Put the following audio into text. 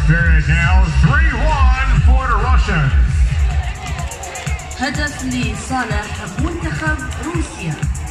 period now, 3-1 for the Russians. هدف لصالح منتخب روسيا.